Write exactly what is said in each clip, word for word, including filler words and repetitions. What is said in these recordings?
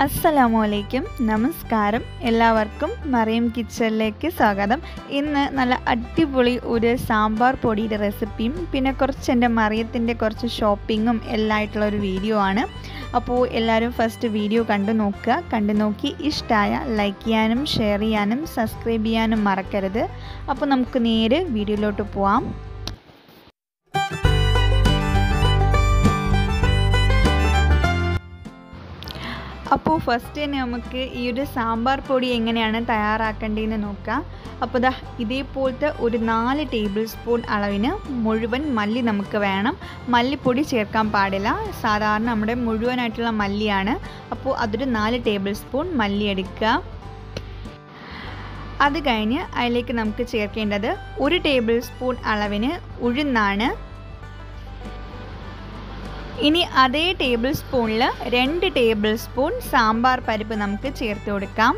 അസ്സലാമു നമസ്കാരം. എല്ലാവർക്കും മറിയം കിച്ചണിലേക്ക് സ്വാഗതം. ഇന്ന് നല്ല അടിപൊളി ഒരു സാമ്പാർ പൊടിയുടെ റെസിപ്പിയും പിന്നെ കുറച്ച് എൻ്റെ മറിയത്തിൻ്റെ കുറച്ച് ഷോപ്പിങ്ങും എല്ലാം ആയിട്ടുള്ള ഒരു വീഡിയോ ആണ്. അപ്പോൾ എല്ലാവരും ഫസ്റ്റ് വീഡിയോ കണ്ടു നോക്കുക. കണ്ടു നോക്കി ഇഷ്ടമായ ലൈക്ക് ചെയ്യാനും ഷെയർ ചെയ്യാനും സബ്സ്ക്രൈബ് ചെയ്യാനും മറക്കരുത്. അപ്പോൾ നമുക്ക് നേരെ വീഡിയോയിലോട്ട് പോവാം. അപ്പോൾ ഫസ്റ്റ് തന്നെ നമുക്ക് ഈ ഒരു സാമ്പാർ പൊടി എങ്ങനെയാണ് തയ്യാറാക്കേണ്ടതെന്ന് നോക്കാം. അപ്പോൾ ദാ ഇതേപോലത്തെ ഒരു നാല് ടേബിൾ സ്പൂൺ അളവിന് മുഴുവൻ മല്ലി നമുക്ക് വേണം. മല്ലിപ്പൊടി ചേർക്കാൻ പാടില്ല, സാധാരണ നമ്മുടെ മുഴുവനായിട്ടുള്ള മല്ലിയാണ്. അപ്പോൾ അതൊരു നാല് ടേബിൾ സ്പൂൺ മല്ലി എടുക്കുക. അത് കഴിഞ്ഞ് അതിലേക്ക് നമുക്ക് ചേർക്കേണ്ടത് ഒരു ടേബിൾ സ്പൂൺ അളവിന് ഉഴുന്നാണ്. ഇനി അതേ ടേബിൾ സ്പൂണിൽ രണ്ട് ടേബിൾ സ്പൂൺ സാമ്പാർ പരിപ്പ് നമുക്ക് ചേർത്ത് കൊടുക്കാം.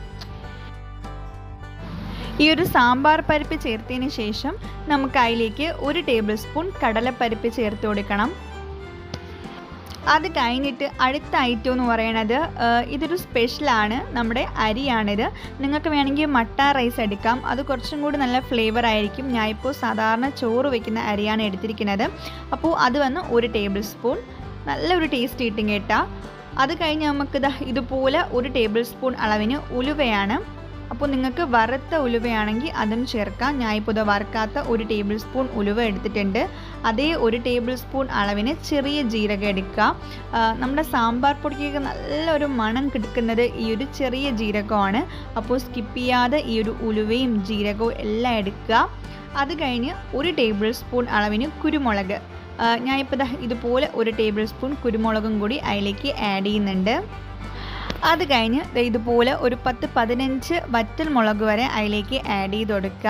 ഈ ഒരു സാമ്പാർ പരിപ്പ് ചേർത്തതിന് ശേഷം നമുക്ക് അതിലേക്ക് ഒരു ടേബിൾ സ്പൂൺ കടലപ്പരിപ്പ് ചേർത്ത് കൊടുക്കണം. അത് കഴിഞ്ഞിട്ട് അടുത്ത ഐറ്റം എന്ന് പറയുന്നത് ഇതൊരു സ്പെഷ്യലാണ്, നമ്മുടെ അരിയാണിത്. നിങ്ങൾക്ക് വേണമെങ്കിൽ മട്ട റൈസ് എടുക്കാം, അത് കുറച്ചും കൂടി നല്ല ഫ്ലേവർ ആയിരിക്കും. ഞാൻ ഇപ്പോൾ സാധാരണ ചോറ് വയ്ക്കുന്ന അരിയാണ് എടുത്തിരിക്കുന്നത്. അപ്പോൾ അത് വന്ന് ഒരു ടേബിൾ സ്പൂൺ, നല്ലൊരു ടേസ്റ്റ് കിട്ടും കേട്ടോ. അത് കഴിഞ്ഞ് നമുക്ക് ഇതുപോലെ ഒരു ടേബിൾ സ്പൂൺ അളവിന് ഉലുവയാണ്. അപ്പോൾ നിങ്ങൾക്ക് വറുത്ത ഉലുവയാണെങ്കിൽ അതും ചേർക്കാം. ഞാൻ ഇപ്പോൾ ഇത് വറുക്കാത്ത ഒരു ടേബിൾ സ്പൂൺ ഉലുവ എടുത്തിട്ടുണ്ട്. അതേ ഒരു ടേബിൾ സ്പൂൺ അളവിന് ചെറിയ ജീരകം എടുക്കുക. നമ്മുടെ സാമ്പാർ പൊടിക്ക് നല്ലൊരു മണം കിടക്കുന്നത് ഈ ഒരു ചെറിയ ജീരകമാണ്. അപ്പോൾ സ്കിപ്പ് ചെയ്യാതെ ഈ ഒരു ഉലുവയും ജീരകവും എല്ലാം എടുക്കുക. അത് കഴിഞ്ഞ് ഒരു ടേബിൾ സ്പൂൺ അളവിന് കുരുമുളക്, ഞാനിപ്പോൾ ഇതുപോലെ ഒരു ടേബിൾ സ്പൂൺ കുരുമുളകും കൂടി അതിലേക്ക് ആഡ് ചെയ്യുന്നുണ്ട്. അത് കഴിഞ്ഞ് ഇതുപോലെ ഒരു പത്ത് പതിനഞ്ച് വറ്റൽ മുളക് വരെ അതിലേക്ക് ആഡ് ചെയ്ത് കൊടുക്കുക.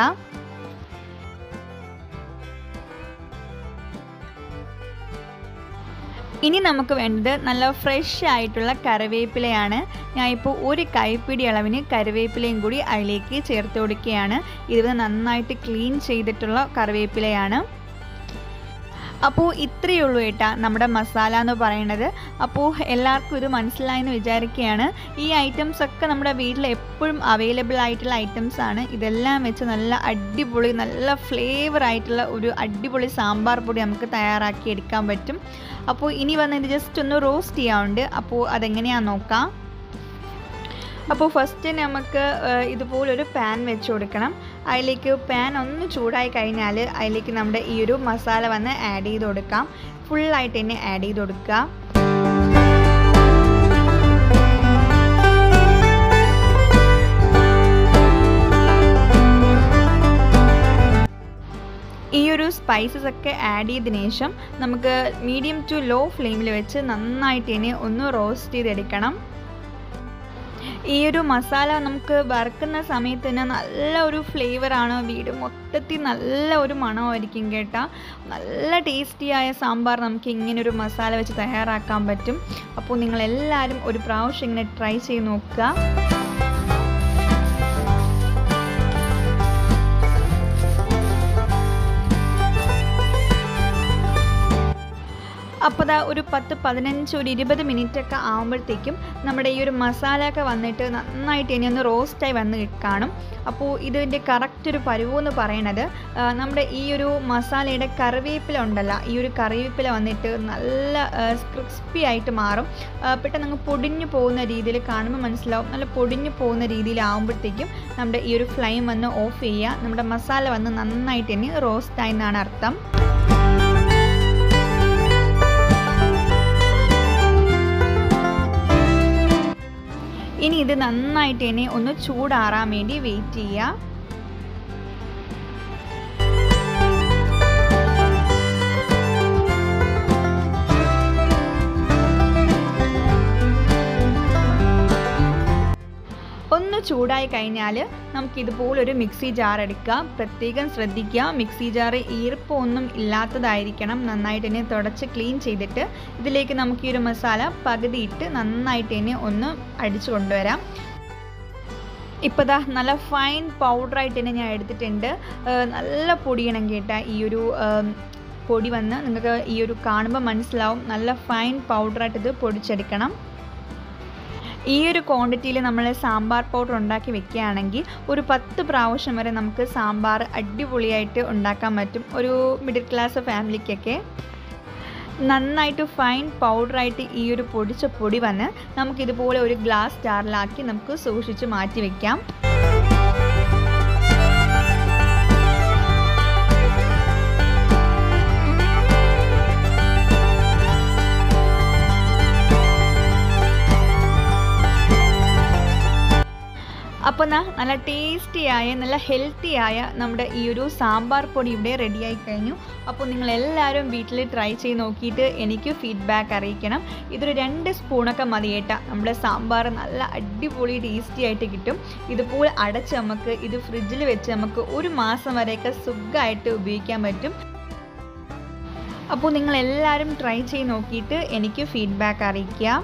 ഇനി നമുക്ക് വേണ്ടത് നല്ല ഫ്രഷ് ആയിട്ടുള്ള കറിവേപ്പിലയാണ്. ഞാനിപ്പോൾ ഒരു കൈപ്പിടി അളവിന് കറിവേപ്പിലയും കൂടി അതിലേക്ക് ചേർത്ത് കൊടുക്കുകയാണ്. ഇത് നന്നായിട്ട് ക്ലീൻ ചെയ്തിട്ടുള്ള കറിവേപ്പിലയാണ്. അപ്പോൾ ഇത്രയേ ഉള്ളൂ ഏട്ടാ നമ്മുടെ മസാല എന്ന് പറയുന്നത്. അപ്പോൾ എല്ലാവർക്കും ഇത് മനസ്സിലായെന്ന് വിചാരിക്കുകയാണ്. ഈ ഐറ്റംസ് ഒക്കെ നമ്മുടെ വീട്ടിൽ എപ്പോഴും അവൈലബിൾ ആയിട്ടുള്ള ഐറ്റംസ് ആണ്. ഇതെല്ലാം വെച്ച് നല്ല അടിപൊളി നല്ല ഫ്ലേവർ ആയിട്ടുള്ള ഒരു അടിപൊളി സാമ്പാർ പൊടി നമുക്ക് തയ്യാറാക്കി എടുക്കാൻ പറ്റും. അപ്പോൾ ഇനി വന്ന് ഇത് ജസ്റ്റ് ഒന്ന് റോസ്റ്റ് ചെയ്യാറുണ്ട്. അപ്പോൾ അതെങ്ങനെയാണെന്ന് നോക്കാം. അപ്പോൾ ഫസ്റ്റ് നമുക്ക് ഇതുപോലൊരു പാൻ വെച്ച് കൊടുക്കണം. അതിലേക്ക് പാൻ ഒന്ന് ചൂടായി കഴിഞ്ഞാൽ അതിലേക്ക് നമ്മുടെ ഈ ഒരു മസാല വന്ന് ആഡ് ചെയ്ത് കൊടുക്കാം. ഫുള്ളായിട്ട് തന്നെ ആഡ് ചെയ്ത് കൊടുക്കുക. ഈ ഒരു സ്പൈസസ് ഒക്കെ ആഡ് ചെയ്തതിന് ശേഷം നമുക്ക് മീഡിയം ടു ലോ ഫ്ലെയിമിൽ വെച്ച് നന്നായിട്ട് തന്നെ ഒന്ന് റോസ്റ്റ് ചെയ്തെടുക്കണം. ഈ ഒരു മസാല നമുക്ക് വറുക്കുന്ന സമയത്ത് തന്നെ നല്ല ഒരു ഫ്ലേവറാണ്, വീട് മൊത്തത്തിൽ നല്ല ഒരു മണമായിരിക്കും കേട്ടോ. നല്ല ടേസ്റ്റിയായ സാമ്പാർ നമുക്ക് ഇങ്ങനെ ഒരു മസാല വെച്ച് തയ്യാറാക്കാൻ പറ്റും. അപ്പോൾ നിങ്ങളെല്ലാവരും ഒരു പ്രാവശ്യം ഇങ്ങനെ ട്രൈ ചെയ്ത് നോക്കുക. അപ്പോൾ ദാ ഒരു പത്ത് പതിനഞ്ച് ഒരു ഇരുപത് മിനിറ്റൊക്കെ ആകുമ്പോഴത്തേക്കും നമ്മുടെ ഈ ഒരു മസാല ഒക്കെ വന്നിട്ട് നന്നായിട്ട് ഇനി ഒന്ന് റോസ്റ്റായി വന്ന് കാണും. അപ്പോൾ ഇതിൻ്റെ കറക്റ്റ് ഒരു പരുവെന്ന് പറയണത് നമ്മുടെ ഈ ഒരു മസാലയുടെ കറിവേപ്പില ഉണ്ടല്ലോ, ഈ ഒരു കറിവേപ്പില വന്നിട്ട് നല്ല ക്രിസ്പി ആയിട്ട് മാറും. പെട്ടെന്ന് അങ്ങ് പൊടിഞ്ഞു പോകുന്ന രീതിയിൽ കാണുമ്പോൾ മനസ്സിലാവും. നല്ല പൊടിഞ്ഞു പോകുന്ന രീതിയിലാവുമ്പോഴത്തേക്കും നമ്മുടെ ഈ ഒരു ഫ്ലെയിം വന്ന് ഓഫ് ചെയ്യുക. നമ്മുടെ മസാല വന്ന് നന്നായിട്ട് ഇനി റോസ്റ്റായി എന്നാണ് അർത്ഥം. ഇനി ഇത് നന്നായിട്ട് തന്നെ ഒന്ന് ചൂടാറാൻ വേണ്ടി വെയിറ്റ് ചെയ്യുക. ഒന്ന് ചൂടായി കഴിഞ്ഞാൽ നമുക്കിതുപോലൊരു മിക്സി ജാർ എടുക്കുക. പ്രത്യേകം ശ്രദ്ധിക്കുക, മിക്സി ജാർ ഈർപ്പമൊന്നും ഇല്ലാത്തതായിരിക്കണം. നന്നായിട്ട് തന്നെ തുടച്ച് ക്ലീൻ ചെയ്തിട്ട് ഇതിലേക്ക് നമുക്ക് ഈ ഒരു മസാല പകുതി ഇട്ട് നന്നായിട്ട് തന്നെ ഒന്ന് അടിച്ചു കൊണ്ടുവരാം. ഇപ്പോൾ ദാ നല്ല ഫൈൻ പൗഡറായിട്ട് തന്നെ ഞാൻ എടുത്തിട്ടുണ്ട്. നല്ല പൊടിയണം കേട്ടാൽ ഈ ഒരു പൊടി വന്ന് നിങ്ങൾക്ക് ഈ ഒരു കാണുമ്പോൾ മനസ്സിലാവും. നല്ല ഫൈൻ പൗഡറായിട്ട് ഇത് പൊടിച്ചെടുക്കണം. ഈ ഒരു ക്വാണ്ടിറ്റിയിൽ നമ്മൾ സാമ്പാർ പൗഡർ ഉണ്ടാക്കി വെക്കുകയാണെങ്കിൽ ഒരു പത്ത് പ്രാവശ്യം വരെ നമുക്ക് സാമ്പാർ അടിപൊളിയായിട്ട് ഉണ്ടാക്കാൻ പറ്റും. ഒരു മിഡിൽ ക്ലാസ് ഫാമിലിക്കൊക്കെ നന്നായിട്ട് ഫൈൻ പൗഡറായിട്ട് ഈ ഒരു പൊടിച്ച പൊടി വന്ന് നമുക്കിതുപോലെ ഒരു ഗ്ലാസ് ജാറിലാക്കി നമുക്ക് സൂക്ഷിച്ച് മാറ്റി വയ്ക്കാം. അപ്പോൾ നല്ല ടേസ്റ്റിയായ നല്ല ഹെൽത്തിയായ നമ്മുടെ ഈ ഒരു സാമ്പാർ പൊടി ഇവിടെ റെഡിയായി കഴിഞ്ഞു. അപ്പോൾ നിങ്ങളെല്ലാവരും വീട്ടിൽ ട്രൈ ചെയ്ത് നോക്കിയിട്ട് എനിക്ക് ഫീഡ്ബാക്ക് അറിയിക്കണം. ഇതൊരു രണ്ട് സ്പൂണൊക്കെ മതി കേട്ടോ. നമ്മുടെ സാമ്പാർ നല്ല അടിപൊളി ടേസ്റ്റി ആയിട്ട് കിട്ടും. ഇതുപോലെ അടച്ച് നമുക്ക് ഇത് ഫ്രിഡ്ജിൽ വെച്ച് നമുക്ക് ഒരു മാസം വരെയൊക്കെ സുഖമായിട്ട് ഉപയോഗിക്കാൻ പറ്റും. അപ്പോൾ നിങ്ങളെല്ലാവരും ട്രൈ ചെയ്ത് നോക്കിയിട്ട് എനിക്ക് ഫീഡ്ബാക്ക് അറിയിക്കുക.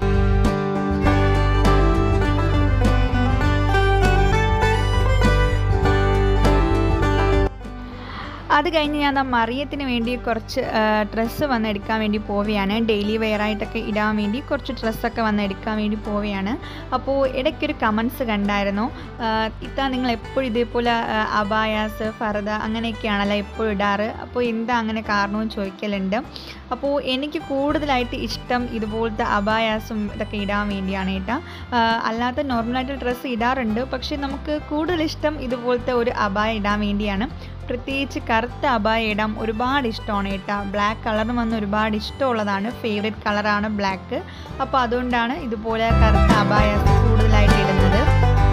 അത് കഴിഞ്ഞ് ഞാൻ മറിയത്തിന് വേണ്ടി കുറച്ച് ഡ്രസ്സ് വന്ന് എടുക്കാൻ വേണ്ടി പോവുകയാണ്. ഡെയിലി വെയറായിട്ടൊക്കെ ഇടാൻ വേണ്ടി കുറച്ച് ഡ്രസ്സൊക്കെ വന്ന് എടുക്കാൻ വേണ്ടി പോവുകയാണ്. അപ്പോൾ ഇടയ്ക്കൊരു കമൻസ് കണ്ടായിരുന്നു, ഇത്താ നിങ്ങൾ എപ്പോഴും ഇതേപോലെ അബായാസ് ഫർദ അങ്ങനെയൊക്കെയാണല്ലോ എപ്പോഴും ഇടാറ്, അപ്പോൾ എന്താ അങ്ങനെ കാരണവും ചോദിക്കലുണ്ട്. അപ്പോൾ എനിക്ക് കൂടുതലായിട്ട് ഇഷ്ടം ഇതുപോലത്തെ അബായാസും ഇതൊക്കെ ഇടാൻ വേണ്ടിയാണ് കേട്ടോ. അല്ലാത്ത നോർമലായിട്ട് ഡ്രസ്സ് ഇടാറുണ്ട്, പക്ഷേ നമുക്ക് കൂടുതൽ ഇഷ്ടം ഇതുപോലത്തെ ഒരു അബായ ഇടാൻ വേണ്ടിയാണ്. പ്രത്യേകിച്ച് കറുത്ത അബായ ഇടാൻ ഒരുപാട് ഇഷ്ടമാണ് കേട്ടോ. ബ്ലാക്ക് കളറും വന്ന് ഒരുപാട് ഇഷ്ടമുള്ളതാണ്, ഫേവറേറ്റ് കളറാണ് ബ്ലാക്ക്. അപ്പോൾ അതുകൊണ്ടാണ് ഇതുപോലെ കറുത്ത അബായ കൂടുതലായിട്ട് ഇടുന്നത്.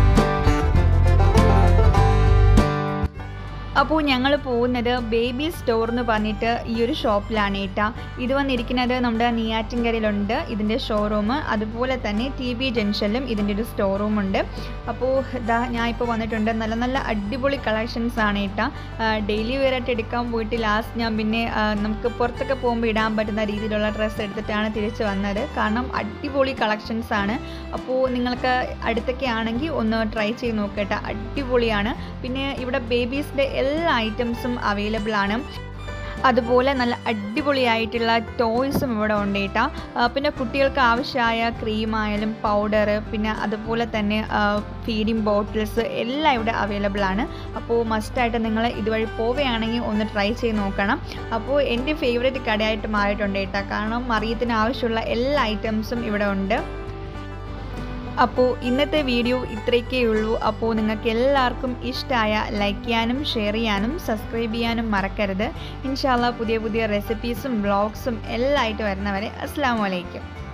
അപ്പോൾ ഞങ്ങൾ പോകുന്നത് ബേബി സ്റ്റോർ എന്ന് പറഞ്ഞിട്ട് ഈ ഒരു ഷോപ്പിലാണ് കേട്ടോ. ഇത് വന്നിരിക്കുന്നത് നമ്മുടെ നെയ്യാറ്റിൻകരയിലുണ്ട് ഇതിൻ്റെ ഷോറൂം. അതുപോലെ തന്നെ ടി ബി ജംഗ്ഷനിലും ഇതിൻ്റെ ഒരു സ്റ്റോർ റൂമുണ്ട്. അപ്പോൾ ഇതാ ഞാൻ ഇപ്പോൾ വന്നിട്ടുണ്ട്. നല്ല നല്ല അടിപൊളി കളക്ഷൻസ് ആണ് കേട്ടോ. ഡെയിലി വെയറായിട്ട് എടുക്കാൻ പോയിട്ട് ലാസ്റ്റ് ഞാൻ പിന്നെ നമുക്ക് പുറത്തൊക്കെ പോകുമ്പോൾ ഇടാൻ പറ്റുന്ന രീതിയിലുള്ള ഡ്രസ്സ് എടുത്തിട്ടാണ് തിരിച്ച് വന്നത്. കാരണം അടിപൊളി കളക്ഷൻസ് ആണ്. അപ്പോൾ നിങ്ങൾക്ക് അടുത്തൊക്കെ ആണെങ്കിൽ ഒന്ന് ട്രൈ ചെയ്ത് നോക്കട്ടെ, അടിപൊളിയാണ്. പിന്നെ ഇവിടെ ബേബീസിൻ്റെ എല്ലാ ഐറ്റംസും അവൈലബിൾ ആണ്. അതുപോലെ നല്ല അടിപൊളിയായിട്ടുള്ള ടോയ്സും ഇവിടെ ഉണ്ട് കേട്ടോ. പിന്നെ കുട്ടികൾക്ക് ആവശ്യമായ ക്രീമായാലും പൗഡർ, പിന്നെ അതുപോലെ തന്നെ ഫീഡിങ് ബോട്ടിൽസ് എല്ലാം ഇവിടെ അവൈലബിൾ ആണ്. അപ്പോൾ മസ്റ്റായിട്ട് നിങ്ങൾ ഇതുവഴി പോവുകയാണെങ്കിൽ ഒന്ന് ട്രൈ ചെയ്ത് നോക്കണം. അപ്പോൾ എൻ്റെ ഫേവറേറ്റ് കടയായിട്ട് മാറിയിട്ടുണ്ട് കേട്ടോ. കാരണം മറിയത്തിന് ആവശ്യമുള്ള എല്ലാ ഐറ്റംസും ഇവിടെ ഉണ്ട്. അപ്പോൾ ഇന്നത്തെ വീഡിയോ ഇത്രയൊക്കെ ഉള്ളൂ. അപ്പോൾ നിങ്ങൾക്ക് എല്ലാവർക്കും ഇഷ്ടമായ ലൈക്ക് ചെയ്യാനും ഷെയർ ചെയ്യാനും സബ്സ്ക്രൈബ് ചെയ്യാനും മറക്കരുത്. ഇൻഷാ അല്ലാഹ് പുതിയ പുതിയ റെസിപ്പീസും വ്ളോഗ്സും എല്ലാം ആയിട്ട് വരുന്നവരെ അസ്സലാമു അലൈക്കും.